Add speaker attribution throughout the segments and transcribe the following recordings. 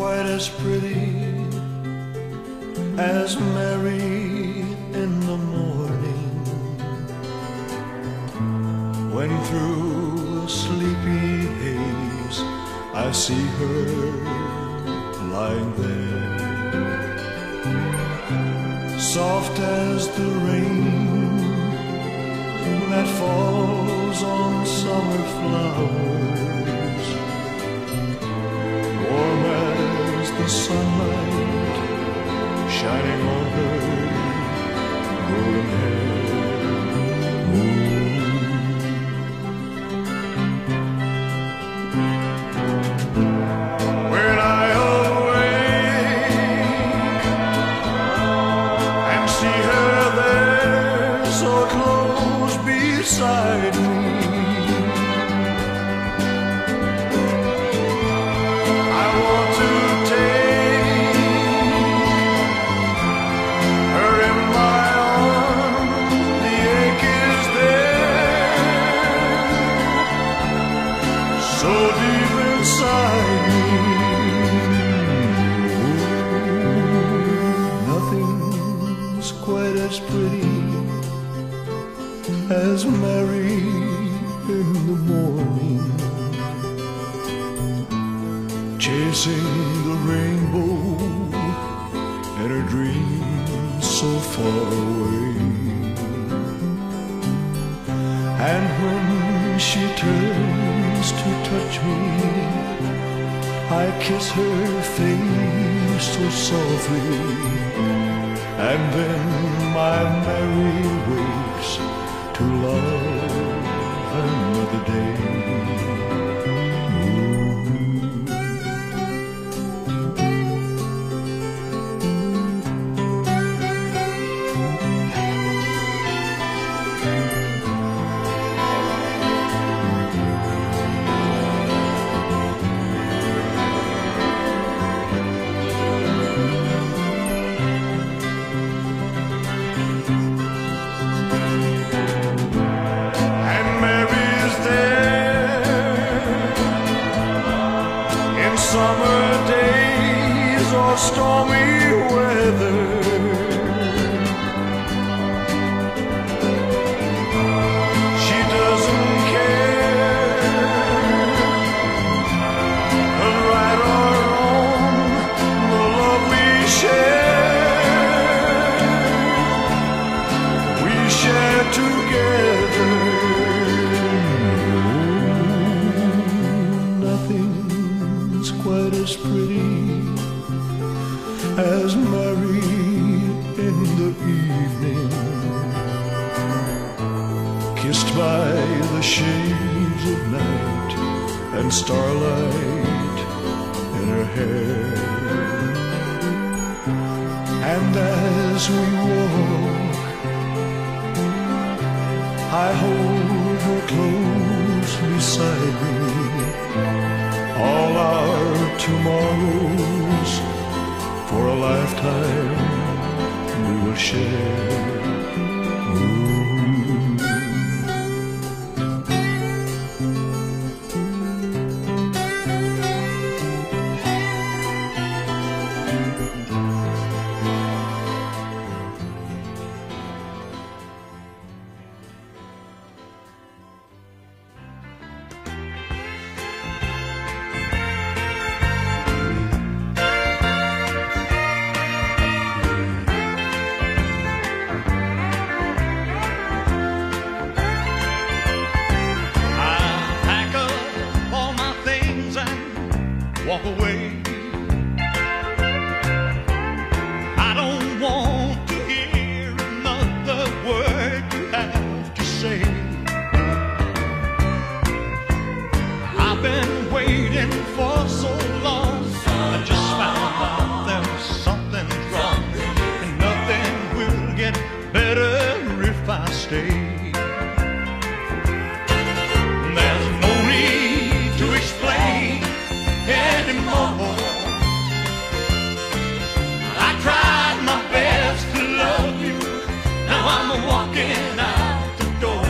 Speaker 1: quite as pretty as Mary in the morning, when through a sleepy haze I see her lying there, soft as the rain that falls on summer flowers, warm as the sunlight shining on her golden hair. When I awake and see her there so close beside me, I want to take her in my arms. The ache is there, so deep inside me. Nothing's quite as pretty as Mary in the morning, chasing the rainbow in her dreams so far away. And when she turns to touch me, I kiss her face so softly, and then my Mary wakes to love another day. Summer days or stormy weather, she doesn't care, but right or wrong, the love we share together. Nothing's quite as pretty as Mary in the evening, kissed by the shades of night and starlight in her hair. And as we walk, I hold her close beside me. All our tomorrows for a lifetime we will share.
Speaker 2: Walk away. I don't want to hear another word you have to say. I've been waiting for so long. I just found out there was something wrong, and nothing will get better if I stay. There's no need to explain anymore. I tried my best to love you. Now I'm walking out the door.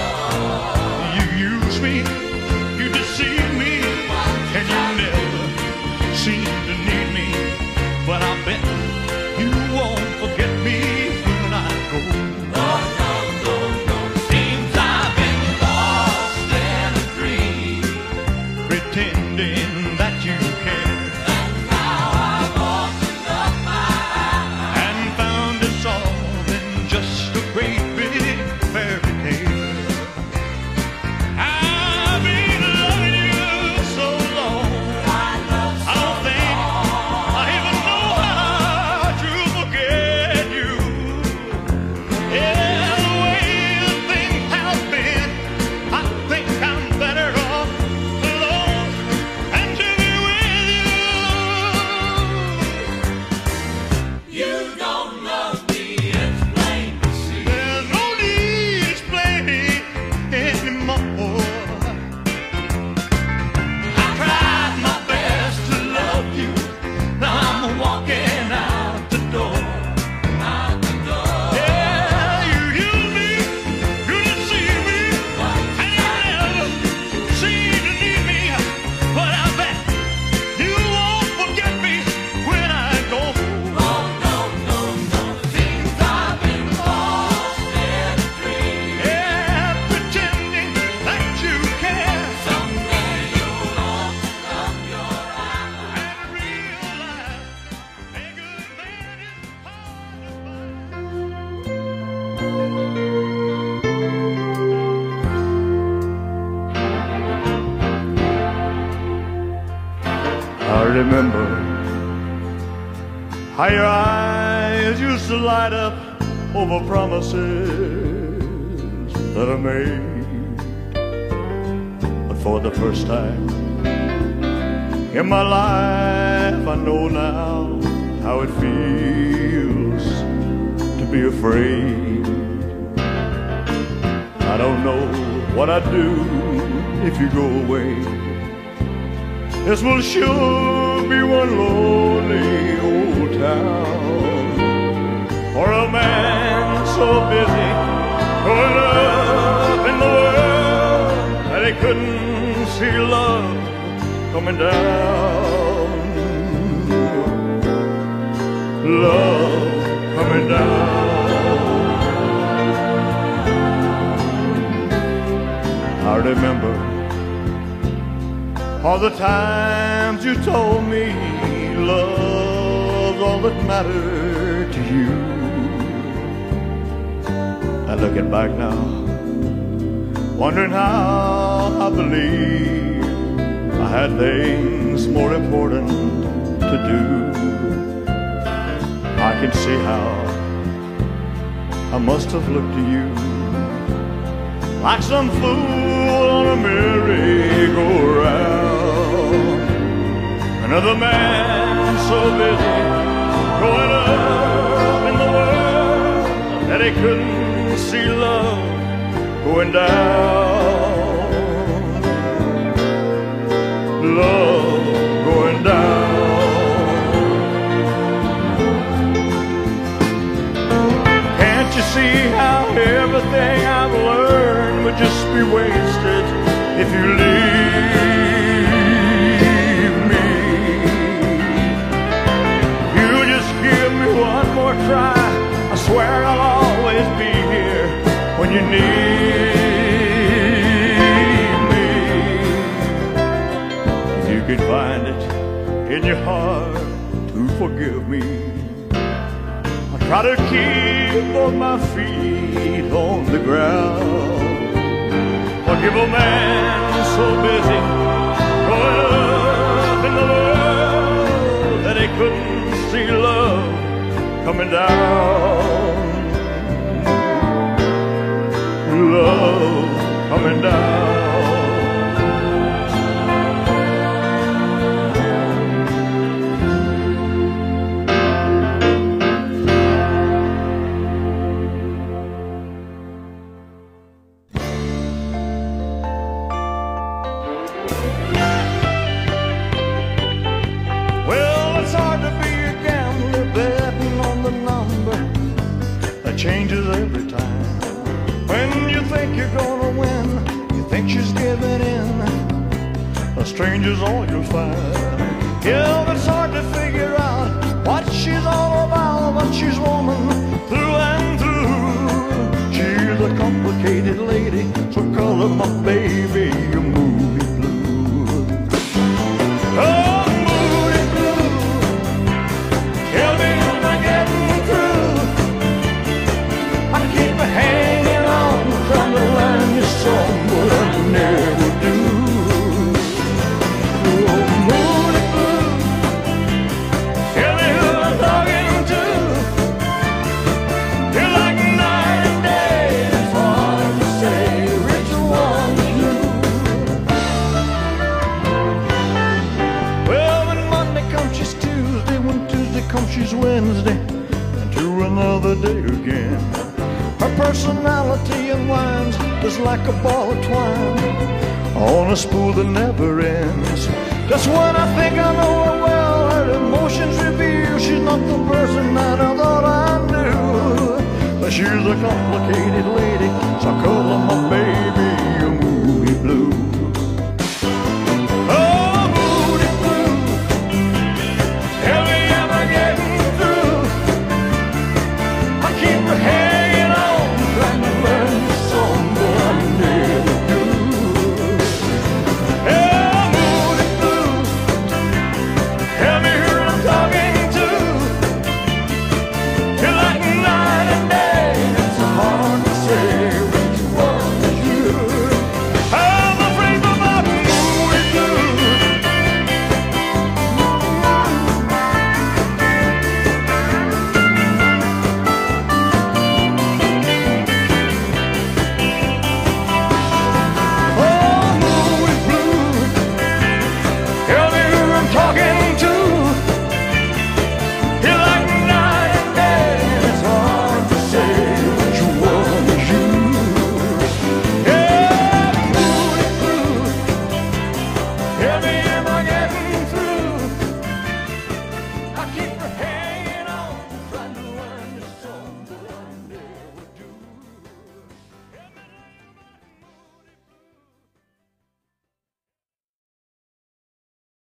Speaker 2: You use me, you deceive me, and you never
Speaker 1: remember how your eyes used to light up over promises that I made. But for the first time in my life, I know now how it feels to be afraid. I don't know what I'd do if you go away. This will sure be one lonely old town, for a man so busy going up in the world that he couldn't see love coming down. Love coming down. I remember all the times you told me love's all that mattered to you. And looking back now, wondering how I believe I had things more important to do. I can see how I must have looked to you like some fool on a merry-go-round. Another man so busy going up in the world that he couldn't see love going down. Love going down. Can't you see how everything I've learned would just be wasted if you leave me? You just give me one more try, I swear I'll always be here when you need me. If you can find it in your heart to forgive me, I'll try to keep both my feet on the ground. Forgive a man so busy going up in the world that he couldn't see love coming down. Love coming down. Changes every time. When you think you're gonna win, you think she's giving in. A stranger's all you'll find. Yeah, it's hard to figure out what she's all about, but she's woman through and through. She's a complicated lady, so color my baby a moody blue. Oh, moody blue. Tell me if I'm getting through. Keep hanging on, trying to learn your song, but I never do. Oh, moody blue, tell me who I'm talking to. You're like night and day, it's hard to say which one's you. Well, when Monday comes, she's Tuesday. When Tuesday comes, she's Wednesday. And to another day again. Her personality unwinds just like a ball of twine on a spool that never ends. Just when I think I know her well, her emotions reveal she's not the person that I thought I knew. But she's a complicated lady, so